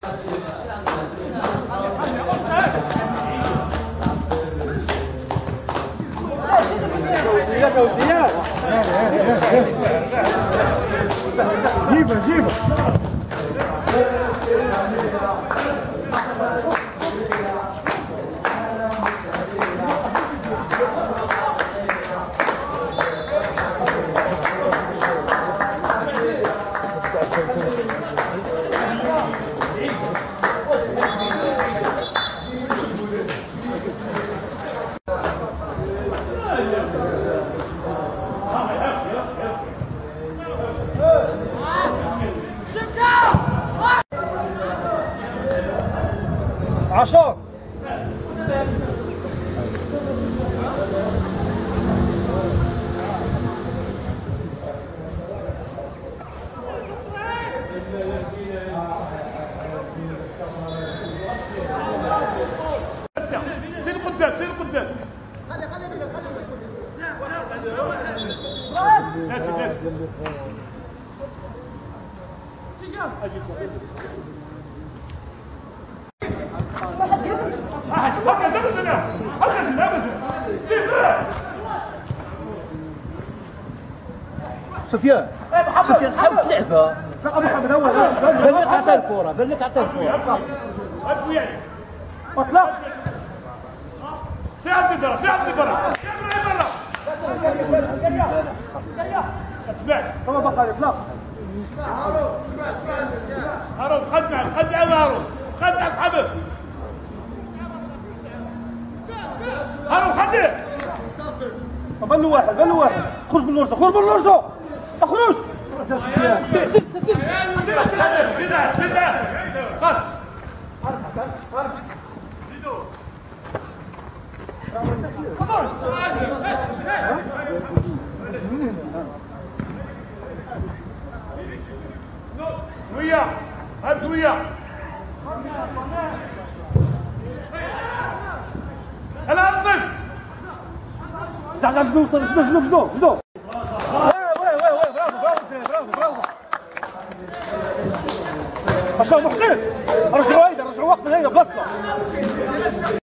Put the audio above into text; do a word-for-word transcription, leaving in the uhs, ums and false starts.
جيبه جيبه عشر سير قدام سير قدام خلي خلي خلي سفيان سفيان حاول تلعبها. لا ابو محمد اول بلك عطيه الكره بلك عطيه الكره اطلع ساعد برا ساعد برا برا اسمع طبعا بقى اطلاق هارون خد معه خد معه هارون خد مع اصحابك هارون خليه بلو واحد بلو واحد خرج من الورصه خرج من الورصه اخرج سير سير سير سير سير خد شوية هات شوية هلا انطف ساعة جنوب جنوب جنوب جنوب جنوب وي وي وي برافو برافو برافو برافو اشرف محسن رجعوا هيدا رجعوا وقت من هيدا بلاصتنا